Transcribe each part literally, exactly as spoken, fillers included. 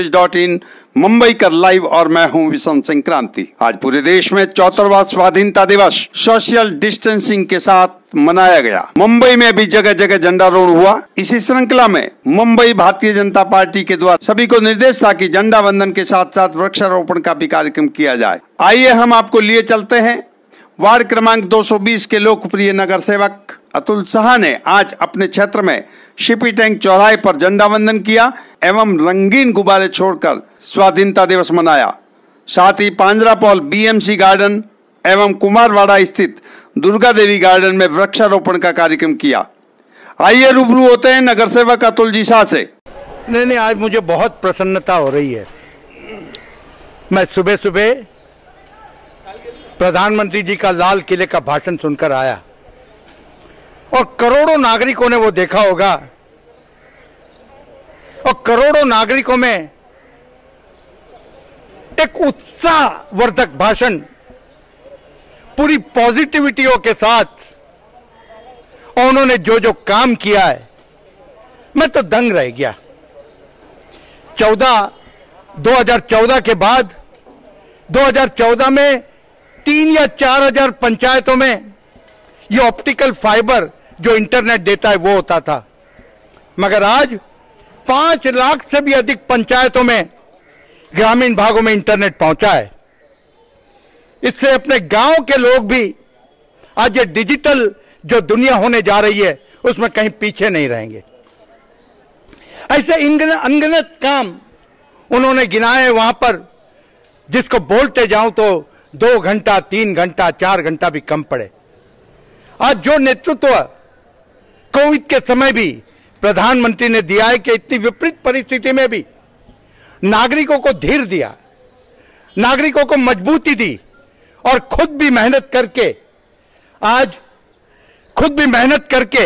News dot in Mumbai कर live और मैं हूं विशन संक्रांति। आज पूरे देश में चौहत्तरवां स्वाधीनता दिवस सोशल डिस्टेंसिंग के साथ मनाया गया। मुंबई में भी जगह जगह झंडारोहण हुआ। इसी श्रृंखला में मुंबई भारतीय जनता पार्टी के द्वारा सभी को निर्देश था कि झंडा वंदन के साथ साथ वृक्षारोपण का भी कार्यक्रम किया जाए। आइए हम आपको लिए चलते हैं। वार्ड क्रमांक दो सौ बीस के लोकप्रिय नगर सेवक अतुल साह ने आज अपने क्षेत्र में शिपी टैंक चौराहे पर झंडा वंदन किया एवं रंगीन गुब्बारे छोड़कर स्वाधीनता दिवस मनाया। साथ ही पांजरापोल बीएमसी गार्डन एवं कुमारवाड़ा स्थित दुर्गा देवी गार्डन में वृक्षारोपण का कार्यक्रम किया। आइए रूबरू होते हैं नगर सेवक अतुल जी साह से। नहीं नहीं आज मुझे बहुत प्रसन्नता हो रही है। मैं सुबह सुबह प्रधानमंत्री जी का लाल किले का भाषण सुनकर आया और करोड़ों नागरिकों ने वो देखा होगा और करोड़ों नागरिकों में एक उत्साहवर्धक भाषण पूरी पॉजिटिविटियों के साथ और उन्होंने जो जो काम किया है मैं तो दंग रह गया। चौदह दो हजार चौदह के बाद दो हजार चौदह में तीन या चार हजार पंचायतों में ये ऑप्टिकल फाइबर जो इंटरनेट देता है वो होता था, मगर आज पांच लाख से भी अधिक पंचायतों में ग्रामीण भागों में इंटरनेट पहुंचा है। इससे अपने गांव के लोग भी आज ये डिजिटल जो दुनिया होने जा रही है उसमें कहीं पीछे नहीं रहेंगे। ऐसे अनगिनत काम उन्होंने गिनाए वहां पर, जिसको बोलते जाऊं तो दो घंटा तीन घंटा चार घंटा भी कम पड़े। आज जो नेतृत्व कोविड के समय भी प्रधानमंत्री ने दिया है कि इतनी विपरीत परिस्थिति में भी नागरिकों को धीर दिया, नागरिकों को मजबूती दी और खुद भी मेहनत करके आज खुद भी मेहनत करके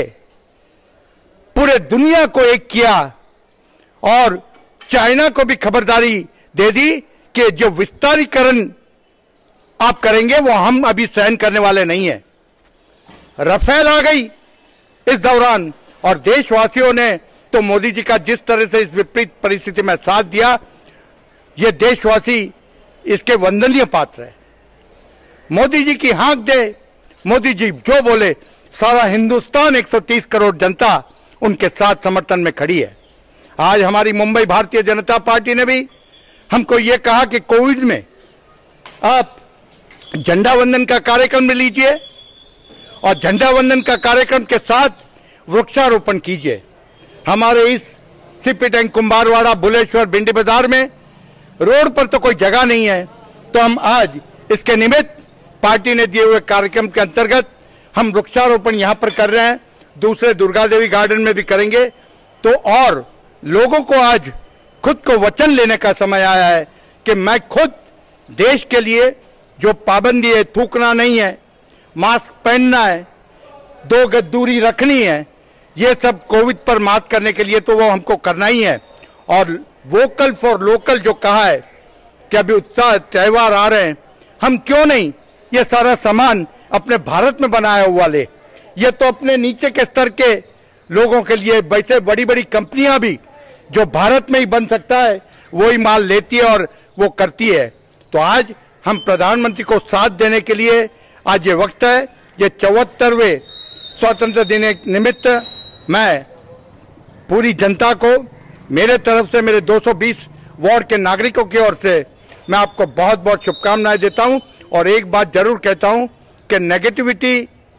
पूरे दुनिया को एक किया और चाइना को भी खबरदारी दे दी कि जो विस्तारीकरण आप करेंगे वो हम अभी सहन करने वाले नहीं है। राफेल आ गई इस दौरान और देशवासियों ने तो मोदी जी का जिस तरह से इस विपरीत परिस्थिति में साथ दिया, ये देशवासी इसके वंदनीय पात्र है। मोदी जी की हाँक दे, मोदी जी जो बोले, सारा हिंदुस्तान एक सौ तीस करोड़ जनता उनके साथ समर्थन में खड़ी है। आज हमारी मुंबई भारतीय जनता पार्टी ने भी हमको ये कहा कि कोविड में आप झंडा वंदन का कार्यक्रम में लीजिए और झंडा वंदन का कार्यक्रम के साथ वृक्षारोपण कीजिए। हमारे इस शिपी टैंक कुंभारवाड़ा बुलेश्वर भिंडी बाजार में रोड पर तो कोई जगह नहीं है, तो हम आज इसके निमित्त पार्टी ने दिए हुए कार्यक्रम के अंतर्गत हम वृक्षारोपण यहां पर कर रहे हैं। दूसरे दुर्गा देवी गार्डन में भी करेंगे। तो और लोगों को आज खुद को वचन लेने का समय आया है कि मैं खुद देश के लिए जो पाबंदी है, थूकना नहीं है, मास्क पहनना है, दो गज दूरी रखनी है, ये सब कोविड पर मात करने के लिए तो वो हमको करना ही है। और वोकल फॉर लोकल जो कहा है कि अभी उत्साह त्यौहार आ रहे हैं, हम क्यों नहीं ये सारा सामान अपने भारत में बनाया हुआ ले। ये तो अपने नीचे के स्तर के लोगों के लिए, वैसे बड़ी बड़ी कंपनियां भी जो भारत में ही बन सकता है वही माल लेती है और वो करती है। तो आज हम प्रधानमंत्री को साथ देने के लिए आज ये वक्त है। ये चौहत्तरवें स्वतंत्र दिन के निमित्त मैं पूरी जनता को मेरे तरफ से, मेरे दो सौ बीस वार्ड के नागरिकों की ओर से मैं आपको बहुत बहुत शुभकामनाएं देता हूं। और एक बात जरूर कहता हूं कि नेगेटिविटी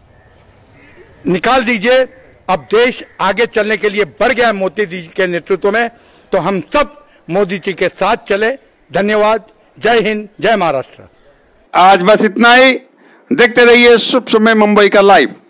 निकाल दीजिए। अब देश आगे चलने के लिए बढ़ गया है मोदी जी के नेतृत्व में, तो हम सब मोदी जी के साथ चले। धन्यवाद। जय हिंद, जय महाराष्ट्र। आज बस इतना ही। देखते रहिए शुभ समय मुंबई का लाइव।